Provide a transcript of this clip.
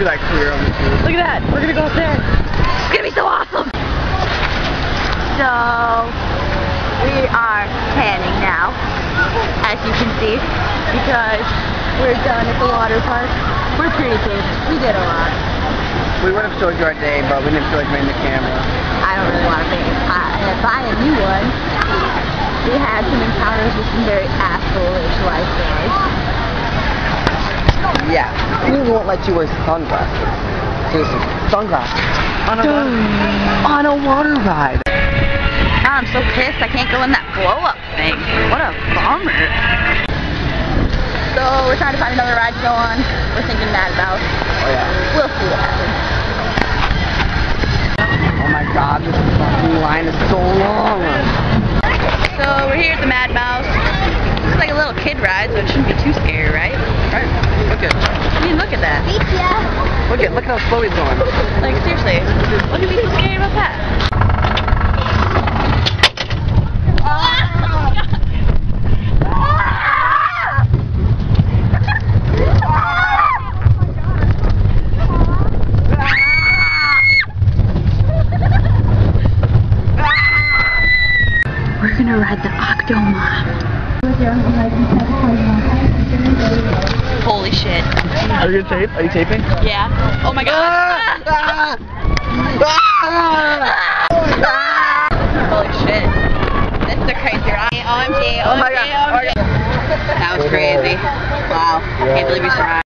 Look at that clear on the tube. Look at that. We're gonna go up there. It's gonna be so awesome. So we are panning now, as you can see, because we're done at the water park. We're pretty pissed. We did a lot. We would have showed you our day, but we didn't feel like bringing the camera. I don't really want to buy a new one. We had some encounters with some very asshole-ish lifeguards. Yeah, we won't let you wear sunglasses. Seriously, sunglasses. On a water ride. Now I'm so pissed I can't go in that blow-up thing. What a bummer. So we're trying to find another ride to go on. We're thinking Mad Mouse. Oh yeah. We'll see what happens. Oh my god, this fucking line is so long. So we're here at the Mad Mouse. It's like a little kid ride, so it shouldn't be too scary, right? Right. Look at. I mean, look at that. Look how slow he's going. Like seriously, what could be so scary about that? We're gonna ride the Octomom. Holy shit. Are you gonna tape? Are you taping? Yeah. Oh my god. Holy shit. This is a crazy ride. OMG, OMG, Oh my god. OMG. That was crazy. Wow. Can't believe we survived.